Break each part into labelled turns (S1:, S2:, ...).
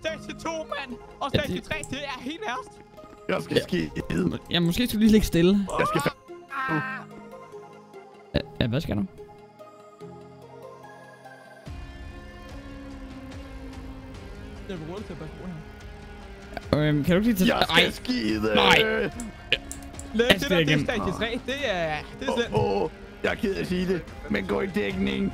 S1: Stage 2, mand! Og Stage 3, det er helt værst.
S2: Jeg skal skide.
S3: Ja, måske skal du lige ligge stille.
S2: Jeg skal
S3: Ja, hvad skal du?
S1: Det er roligt til at passe på
S3: Kan
S1: her.
S3: du ikke lige tage...
S2: Jeg skal skide.
S3: Nej.
S1: Læg det der, det er Stage 3. Det er slemt.
S2: Jeg er ked af at sige det, men gå i dækning.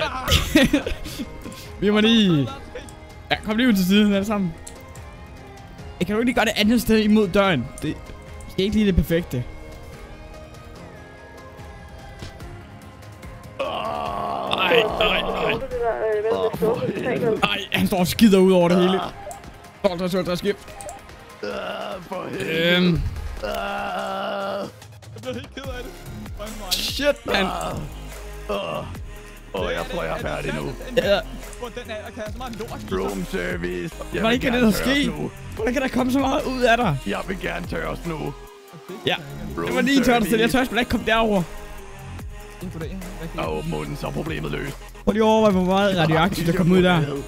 S3: Vi må lige... Ja, kom lige ud til siden alle sammen. Kan du ikke lige gøre det andet sted imod døren? Det skal ikke lige det perfekte. Nej, han står og skider ud over det hele. Der skib.
S2: For helvede.
S1: Jeg bliver helt ked af det.
S3: Shit, mand.
S2: Jeg tror, jeg er færdig nu.
S3: Ja.
S1: Hvor den er, kan have så meget lort.
S2: Room service.
S3: Hvordan kan det der ske? Hvordan kan der komme så meget ud af dig?
S2: Jeg vil gerne tørres nu.
S3: Ja. Det var lige tørt til. Jeg tør sgu ikke komme derover.
S2: Åbn munden, så er problemet løst.
S3: Prøv lige overveje, hvor meget radioaktivt der kommer ud der.
S4: Ja.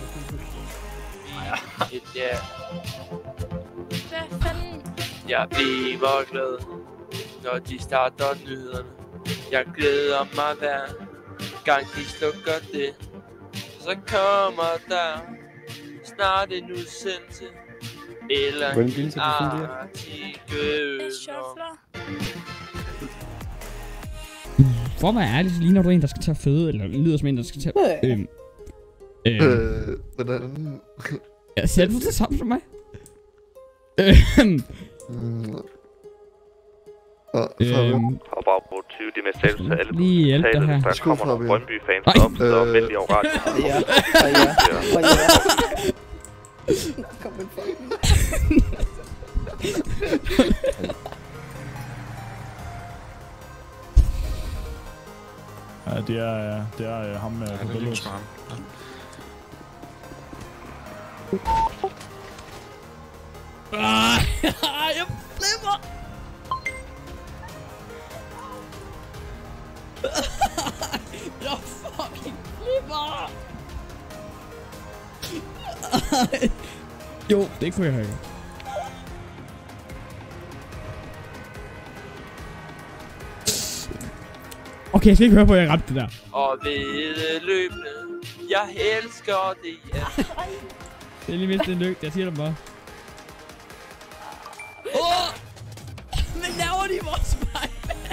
S4: Hvad fanden?
S5: Jeg bliver glad, når de starter nyhederne. Jeg glæder mig hver gang de slukker det. Så kommer der snart en udsendelse. Eller en artikel.
S4: Jeg shuffler.
S3: For at være ærlig, så ligner du en, der skal tage føde, eller lyder som en, der skal tage...
S6: Hvordan?
S3: Ja, ser du det samme som mig?
S7: Og bare på 20 de mest tale til alle
S3: lige hjælpe dig her.
S7: der kommer nogle Brøndby-fans op, så vælg over radio.
S8: Kom med fucking.
S9: Ja, det er ham med Cabellos.
S3: Jeg flipper! Jeg fucking flipper! Jo, det kunne jeg have. Okay, jeg skal ikke høre på, at jeg ramte det der.
S5: Og vedløbende, jeg elsker det, ja.
S3: Det er lige mindst en lygt, jeg siger det bare. Hvad laver de vores vej?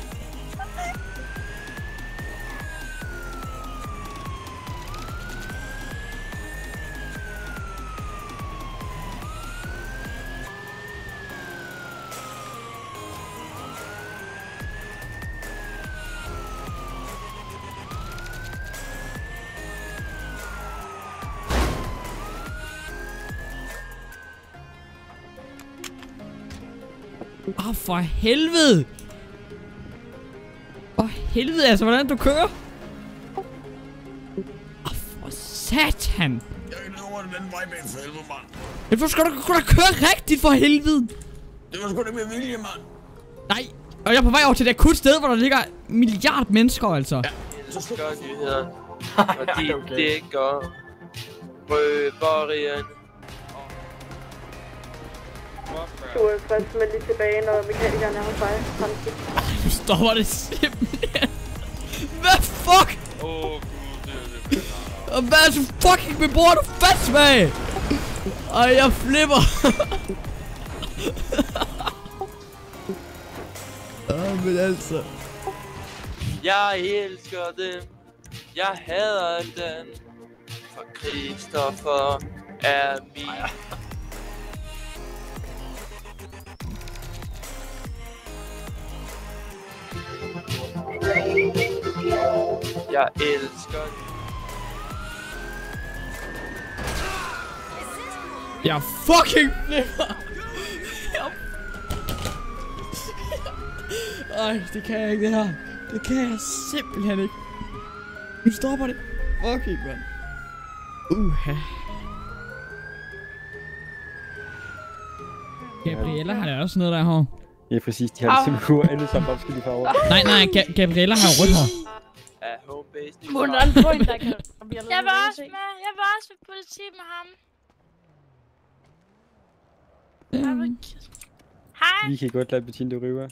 S3: For helvede! For helvede, altså, hvordan du kører? For satan!
S9: Jeg er ikke over den vej bag for helvede, mand.
S3: Men hvor skal du da køre rigtigt, for helvede?
S9: Det var sgu da med vilje, mand.
S3: Nej, og jeg er på vej over til det akut sted, hvor der ligger milliard mennesker, altså.
S5: Jeg elsker nyheder, og de dækker røverierne.
S10: Du er først med lige tilbage, når mekanikerne er hos dig.
S3: Nu stopper det simpelthen. Hvad fuck?
S5: Gud, det
S3: og hvad er så fucking beboer du fast med? Ej, jeg flipper. Men altså.
S5: Jeg elsker dem. Jeg hader dem. For Christoffer er min. Jeg elsker det.
S3: Jeg fucking flipper. Ej, det kan jeg ikke, det her. Det kan jeg simpelthen ikke. Nu stopper det. Fucking, mand. Gabriella har da også noget der hår.
S11: Ja, præcis. De har ligesom hår alle sammen opskilte farver.
S3: Nej, Gabriella har rødt hår.
S4: Jeg var også med politiet med ham. Hej.
S11: Vi kan godt lade Bettina ryge.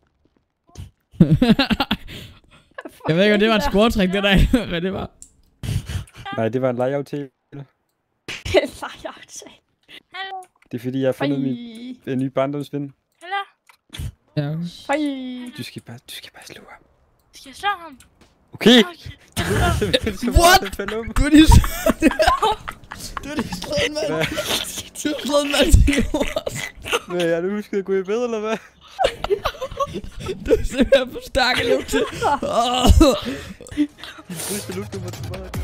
S3: Jeg ved ikke, om det var et scoretræk, det der. Hvad det var?
S11: Nej, det var en legeaftale.
S4: Legeaftale. Hallo.
S11: Det er fordi, jeg har fundet min nye barndomsven.
S4: Hallo.
S3: Ja, okay.
S4: Hej.
S11: Du skal bare slå ham.
S4: Skal jeg slå ham?
S11: Okay.
S3: What? Du har lige slået en mand. Du har slået en mand til jord.
S11: Hvad, har du husket at gå i bed, eller hvad?
S3: Du er simpelthen for stærk at løbe til.
S11: Du skal lukke mig til mig.